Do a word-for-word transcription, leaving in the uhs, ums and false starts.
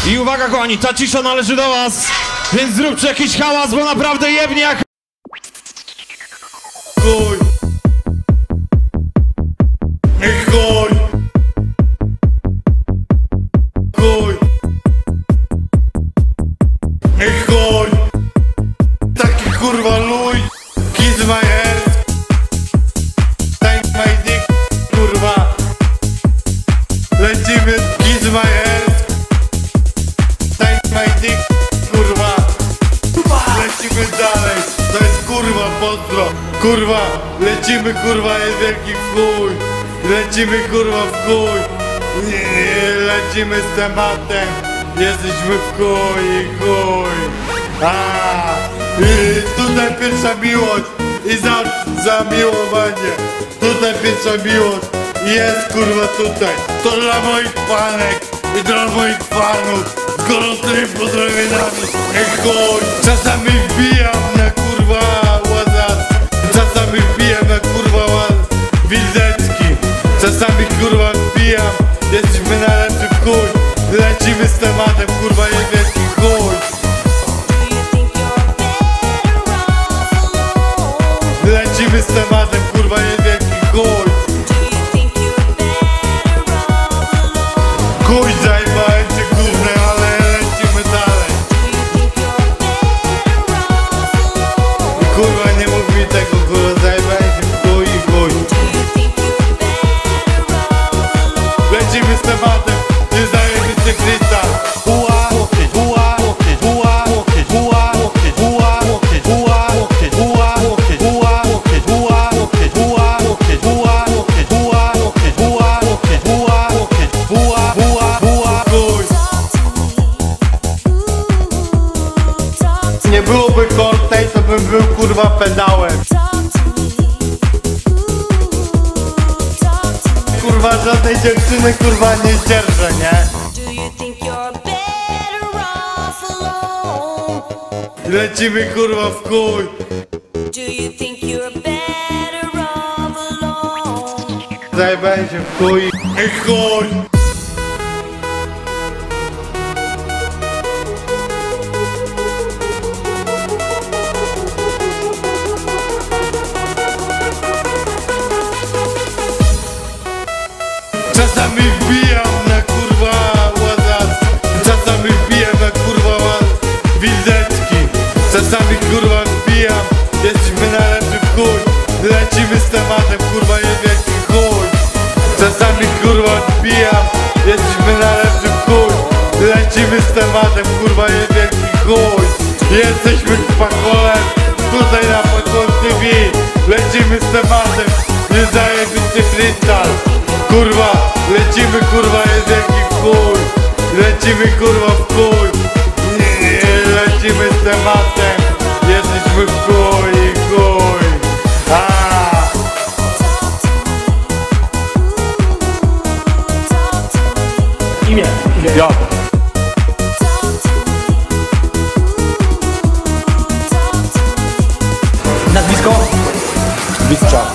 I uwaga kochani, ta cisza należy do was, więc zróbcie jakiś hałas, bo naprawdę jebnie jak... Chuj. Ej chuj. Chuj. Ej chuj. Taki kurwa luj. Kiss my ass. Time my dick. Kurwa. Lecimy. Kiss my ass. Time my dick. Kurwa. Lecimy dalej. To jest kurwa pozdro. Kurwa. Lecimy kurwa, jest wielki chuj. Lecimy kurwa w chuj. Nie, nie, lecimy z tematem. Jesteśmy w chuj i chuj. A, i tutaj pierwsza miłość. I za, zamiłowanie. Tutaj pierwsza miłość. Jest kurwa tutaj. To dla moich panek i dla moich fanów. Z gorącymi pozdrowieniami. Ej chuj. Czasami wbijam na kurwa łazas. Czasami wbijam na kurwa łaz. Wildecki. Czasami kurwa wbijam. Jesteśmy na lepszy w chuj. Lecimy z tematem kurwa jest wielki chuj. Lecimy z tematem kurwa jest wielki chuj. Chuj zajebałem cię gównem, ale lecimy dalej. I kurwa nie mów mi tego kurwa, zajebałem cię w chuj i chuj. Lecimy z tematem, nie zajebisty krystal. Huła, huła, huła, huła, huła, huła, huła, huła, huła, huła, huła, huła, huła, huła, chuj. Nie byłoby Cortej, to bym był kurwa pedałem. Kurwa żadnej dziewczyny kurwa nie zdzierżę, nie? Lecimy kurwa w chuj. Zajebałem się w chuj. Ej chuj. Czasami wbijam na kurwa łazas. Czasami wbijam na kurwa łaz. Wildecki. Czasami kurwa wbijam. Jesteśmy na lepszy w chuj. Lecimy z tematem kurwa jest wielki chuj. Czasami kurwa wbijam. Jesteśmy na lepszy w chuj. Lecimy z tematem kurwa jest wielki chuj. Jesteśmy pakolem. Tutaj na Pakol T V. Lecimy z tematem. Nie zajebisty krystal. Kurwa, lecimy kurwa jest wielki chuj. Lecimy kurwa w chuj. Nie, nie, lecimy z tematem. Jesteśmy w chuj i chuj. A. Imię. Ja. Nazwisko? Witcza.